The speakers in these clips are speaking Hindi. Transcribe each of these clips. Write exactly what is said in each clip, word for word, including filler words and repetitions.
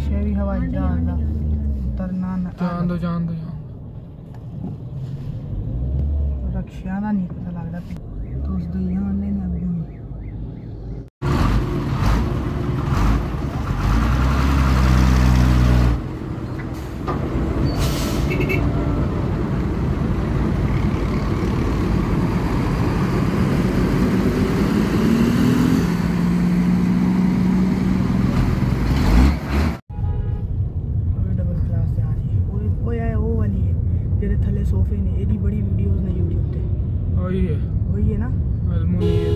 शहरी हवाई जहाज दा उतरना न जान दो जान दो जान रक्षा दा नहीं पता लगदा तुस दे जान ने अभी थले सोफे ने एडी बड़ी वीडियोस ने यूट्यूब पे वही है वही है ना अलमुनी है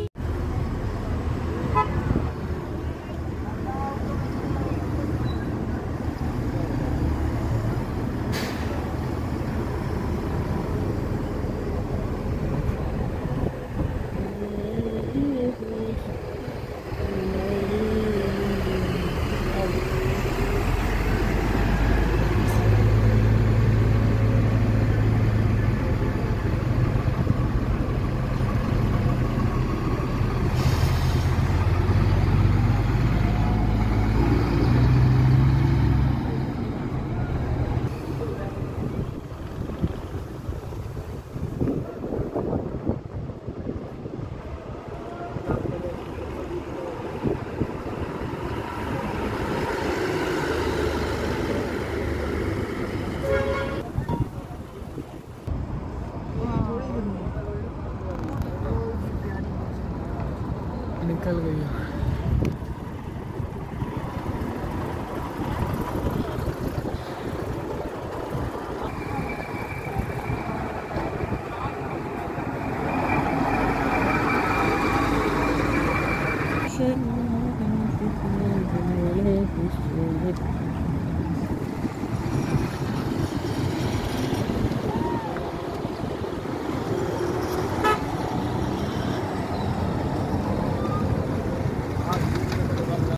निकल गई है